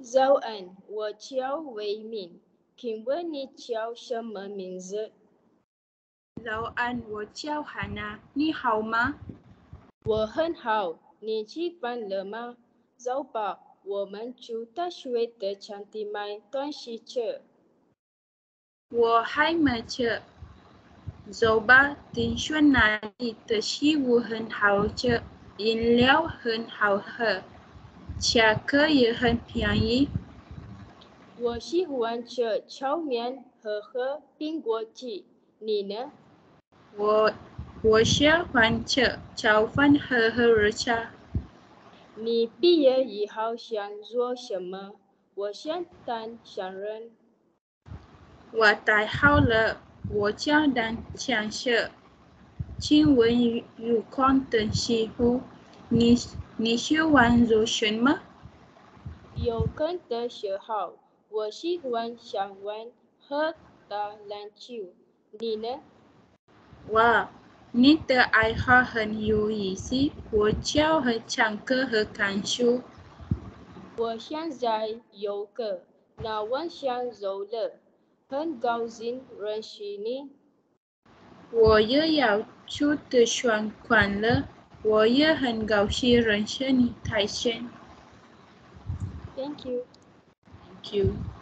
早安，我叫魏敏，请问你叫什么名字？ 早安，我叫汉娜，你好吗？ 我很好，你吃饭了吗？走吧，我们去大学的餐厅买东西吃。 我还没吃。走吧，听说那里的食物很好吃，饮料很好喝，价格也很便宜。 我喜欢吃炒面和喝苹果汁，你呢？ 我喜欢吃炒饭和喝热茶。 你毕业以后想做什么？我想当商人。 我太好了，我叫当强势。请问有空的时候，你喜欢做什么？ 有空的时候，我喜欢上网和打篮球，你呢？ 哇，你的爱好很有意思，我教和唱歌和看书。 我现在有个那晚想走了，很高兴认识你。 我也要去图书馆了，我也很高兴认识你，泰森。 Thank you. Thank you.